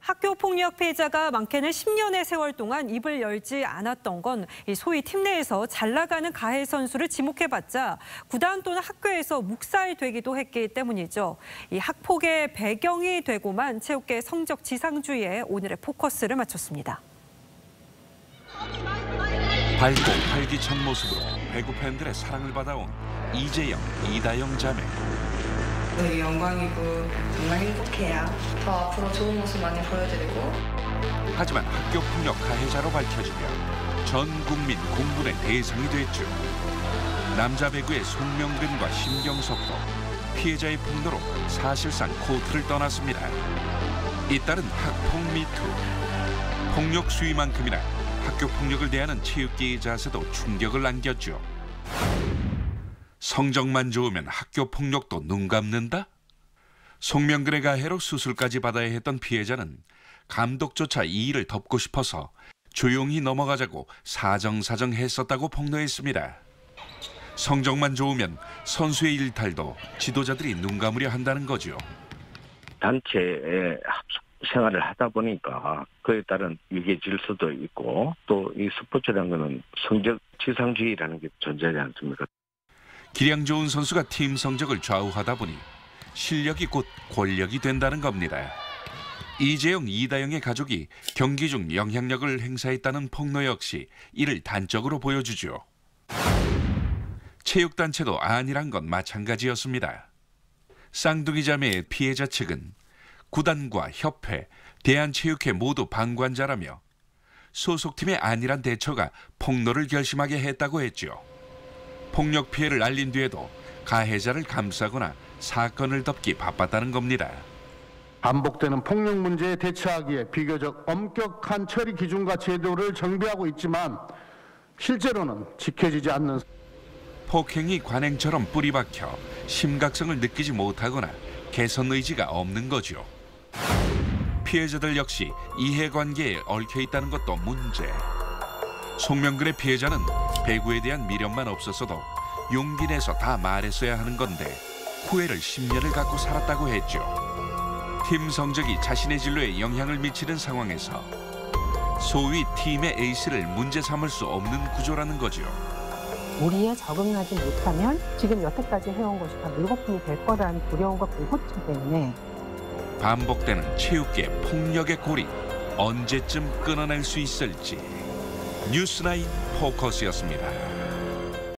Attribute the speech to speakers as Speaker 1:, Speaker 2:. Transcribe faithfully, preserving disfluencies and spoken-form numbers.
Speaker 1: 학교 폭력 피해자가 많게는 십 년의 세월 동안 입을 열지 않았던 건 소위 팀 내에서 잘 나가는 가해 선수를 지목해봤자 구단 또는 학교에서 묵살되기도 했기 때문이죠. 이 학폭의 배경이 되고만 체육계 성적 지상주의에 오늘의 포커스를 맞췄습니다.
Speaker 2: 밝고 활기찬 모습으로 배구 팬들의 사랑을 받아온 이재영, 이다영 자매.
Speaker 3: 네, 영광이고 정말 행복해요. 더 앞으로 좋은 모습 많이 보여드리고.
Speaker 2: 하지만 학교 폭력 가해자로 밝혀지며 전 국민 공분의 대상이 됐죠. 남자 배구의 송명근과 심경석도 피해자의 폭로로 사실상 코트를 떠났습니다. 잇따른 학폭 미투. 폭력 수위만큼이나 학교 폭력을 대하는 체육계의 자세도 충격을 안겼죠. 성적만 좋으면 학교 폭력도 눈 감는다? 송명근의 가해로 수술까지 받아야 했던 피해자는 감독조차 이 일을 덮고 싶어서 조용히 넘어가자고 사정사정했었다고 폭로했습니다. 성적만 좋으면 선수의 일탈도 지도자들이 눈 감으려 한다는 거죠.
Speaker 4: 단체의 합숙 생활을 하다 보니까 그에 따른 위계 질서도 있고 또 이 스포츠라는 것은 성적 지상주의라는 게 존재하지 않습니까?
Speaker 2: 기량 좋은 선수가 팀 성적을 좌우하다 보니 실력이 곧 권력이 된다는 겁니다. 이재영, 이다영의 가족이 경기 중 영향력을 행사했다는 폭로 역시 이를 단적으로 보여주죠. 체육단체도 아니란 건 마찬가지였습니다. 쌍둥이 자매의 피해자 측은 구단과 협회, 대한체육회 모두 방관자라며 소속팀의 아니란 대처가 폭로를 결심하게 했다고 했죠. 폭력 피해를 알린 뒤에도 가해자를 감싸거나 사건을 덮기 바빴다는 겁니다.
Speaker 5: 반복되는 폭력 문제에 대처하기에 비교적 엄격한 처리 기준과 제도를 정비하고 있지만 실제로는 지켜지지 않는
Speaker 2: 폭행이 관행처럼 뿌리박혀 심각성을 느끼지 못하거나 개선 의지가 없는 거죠. 피해자들 역시 이해관계에 얽혀 있다는 것도 문제. 송명근의 피해자는 배구에 대한 미련만 없었어도 용기 내서 다 말했어야 하는 건데 후회를 십 년을 갖고 살았다고 했죠. 팀 성적이 자신의 진로에 영향을 미치는 상황에서 소위 팀의 에이스를 문제 삼을 수 없는 구조라는 거죠.
Speaker 6: 우리에 적응하지 못하면 지금 여태까지 해온 것이 다 물거품이 될 거라는 두려움과 공포증 때문에
Speaker 2: 반복되는 체육계 폭력의 고리 언제쯤 끊어낼 수 있을지. 뉴스나인 포커스였습니다.